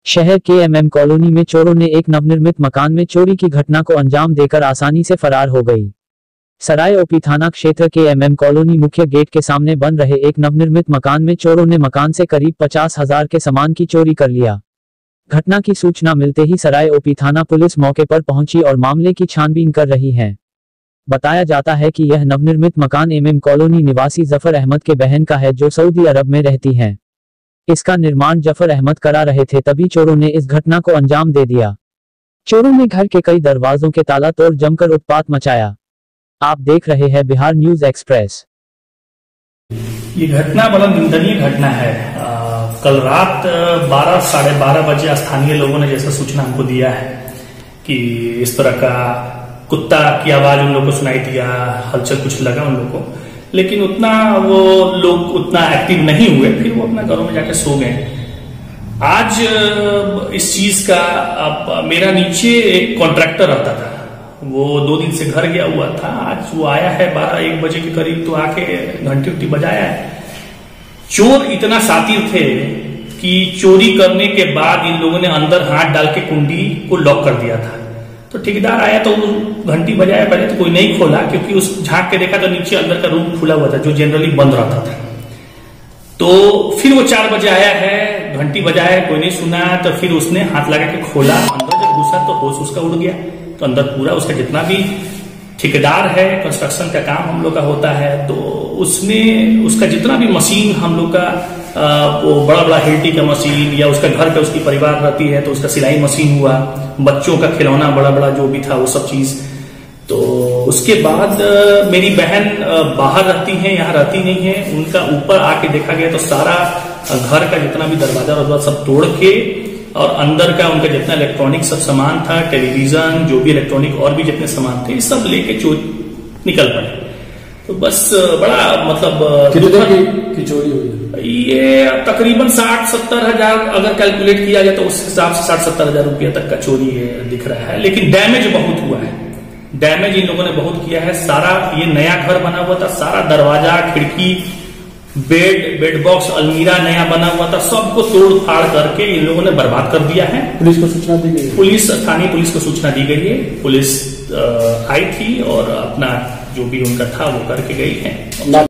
शहर के MM colony में चोरों ने एक नवनिर्मित मकान में चोरी की घटना को अंजाम देकर आसानी से फरार हो गई। सराय ओपी थाना क्षेत्र के एमएम कॉलोनी मुख्य गेट के सामने बन रहे एक नवनिर्मित मकान में चोरों ने मकान से करीब 50,000 के सामान की चोरी कर लिया। घटना की सूचना मिलते ही सराय ओपी थाना पुलिस मौके पर पहुंची और मामले की छानबीन कर रही है। बताया जाता है कि यह नवनिर्मित मकान एमएम कॉलोनी निवासी जफर अहमद के बहन का है, जो सऊदी अरब में रहती हैं। इसका निर्माण जफर अहमद करा रहे थे, तभी चोरों ने इस घटना को अंजाम दे दिया। चोरों ने घर के कई दरवाजों के ताला तोड़ जमकर उत्पात मचाया। आप देख रहे हैं बिहार न्यूज एक्सप्रेस। ये घटना बड़ा निंदनीय घटना है। कल रात 12 साढ़े 12 बजे स्थानीय लोगों ने जैसा सूचना हमको दिया है कि इस तरह का कुत्ता की आवाज उन लोगों को सुनाई दिया, हलचल कुछ लगा उन लोगों को, लेकिन उतना वो लोग उतना एक्टिव नहीं हुए, फिर वो अपना घरों में जाके सो गए। आज इस चीज का मेरा नीचे एक कॉन्ट्रैक्टर रहता था, वो 2 दिन से घर गया हुआ था। आज वो आया है 12-1 बजे के करीब, तो आके घंटी उंटी बजाया है। चोर इतना शातिर थे कि चोरी करने के बाद इन लोगों ने अंदर हाथ डाल के कुंडी को लॉक कर दिया था। तो ठेकेदार आया तो घंटी बजाया, पहले तो कोई नहीं खोला, क्योंकि उस झांक के देखा तो नीचे अंदर का रूम खुला हुआ था जो जनरली बंद रहता था। तो फिर वो 4 बजे आया है, घंटी बजाया, कोई नहीं सुना, तो फिर उसने हाथ लगा के खोला। अंदर जब घुसा तो होश उसका उड़ गया। तो अंदर पूरा उसका जितना भी ठेकेदार है, कंस्ट्रक्शन का काम हम लोग का होता है, तो उसने उसका जितना भी मशीन हम लोग का वो बड़ा बड़ा हेल्टी का मशीन, या उसका घर पे उसकी परिवार रहती है तो उसका सिलाई मशीन हुआ, बच्चों का खिलौना बड़ा बड़ा जो भी था वो सब चीज। तो उसके बाद मेरी बहन बाहर रहती है, यहाँ रहती नहीं है। उनका ऊपर आके देखा गया तो सारा घर का जितना भी दरवाजा सब तोड़ के, और अंदर का उनका जितना इलेक्ट्रॉनिक सब सामान था, टेलीविजन, जो भी इलेक्ट्रॉनिक और भी जितने सामान थे, सब लेके निकल पड़े। तो बस बड़ा मतलब कितने की चोरी हुई? ये तकरीबन 60-70 हजार अगर कैलकुलेट किया जाए तो उस हिसाब से 60-70 हजार रुपया तक का चोरी दिख रहा है। लेकिन डैमेज बहुत हुआ है, डैमेज इन लोगों ने बहुत किया है। सारा ये नया घर बना हुआ था, सारा दरवाजा, खिड़की, बेड बॉक्स, अलमीरा नया बना हुआ था, सबको तोड़ फाड़ करके इन लोगों ने बर्बाद कर दिया है। पुलिस को सूचना दी गई? पुलिस, स्थानीय पुलिस को सूचना दी गई है। पुलिस आई थी और अपना जो भी उनका था वो करके गई है।